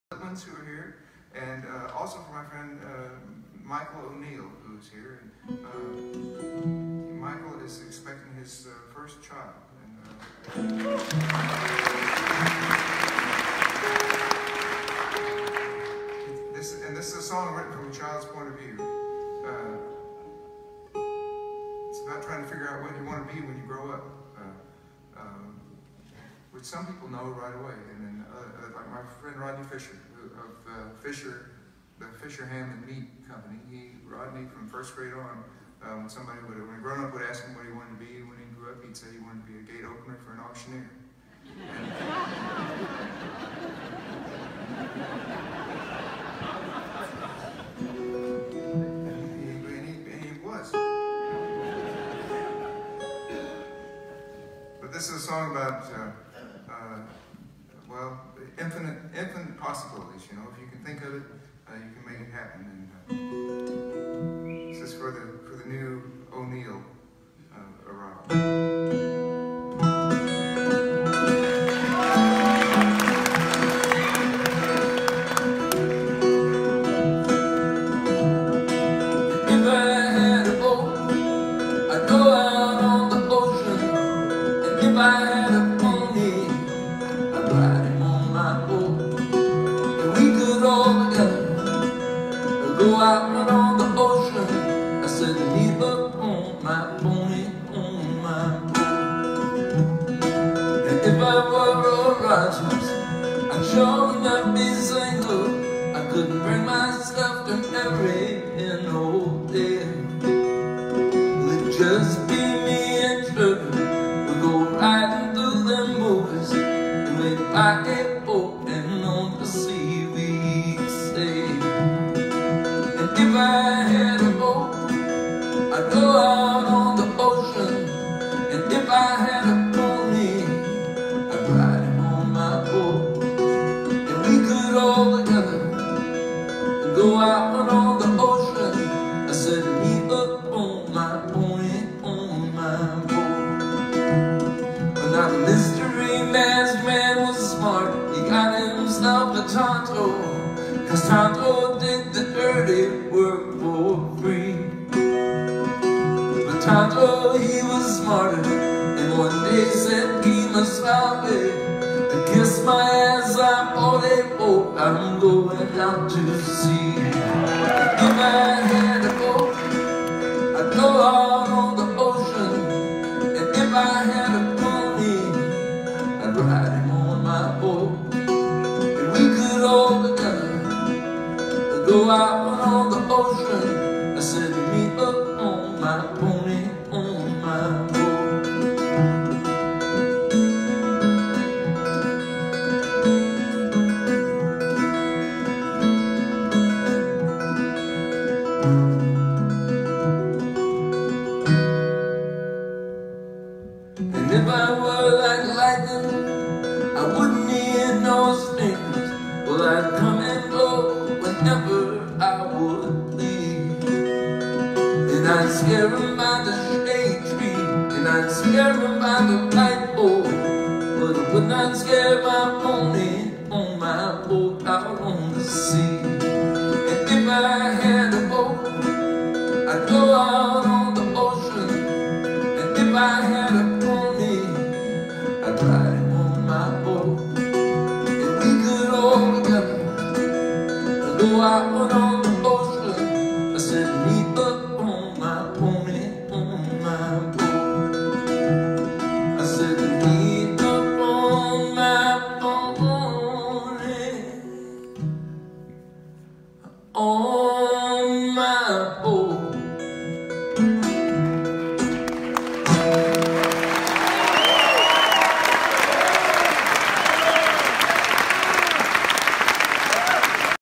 Who are here, and also for my friend Michael O'Neill, who's here. And, Michael is expecting his first child. And, this is a song written from a child's point of view. It's about trying to figure out what you want to be when you grow up. Which some people know right away, and then like my friend Rodney Fisher of the Fisher Ham and Meat Company. Rodney from first grade on, when a grown up would ask him what he wanted to be when he grew up, he'd say he wanted to be a gate opener for an auctioneer. And he was. But this is a song about. Well, infinite possibilities, you know. If you can think of it, you can make it happen. And this is for the new O'Neill arrival. Go out on the ocean, I said, leave up on my pony, on my boat. And if I were a Rogers, I'd sure not be single. I couldn't bring myself to marry an old day. It'd just be me and Trevor. We'd go riding through them movies, and we'd buy a boat, and on the sea we'd stay. If I had a boat, I'd go out on the ocean. And if I had a pony, I'd ride him on my boat. And we could all together go out on the ocean. I said, meet up on my pony, on my boat. But now the mystery masked man was smart. He got himself a Tonto, 'cause Tonto did the dirty work for free. But Tonto, he was smarter, and one day said he must stop it and kiss my ass. I'm on a boat, I'm going out to sea. If I had a boat, I'd go out on the ocean. And if I had a pony, I'd ride him on my boat. And we could all together go out on the ocean. I said, meet up on my pony, on my boat. And if I were like lightning, I wouldn't need no strings. Well, I'd come and go whenever I would leave. And I'd scare him by the shade tree, and I'd scare him by the light pole, but I would not scare my pony on my boat out on the sea. And if I had a boat, I'd go out on the ocean. And if I had a pony, I'd ride him on my boat. And we could all together go out on the ocean. I said, meet up on my pony, on my boat. I said, meet up on my pony, on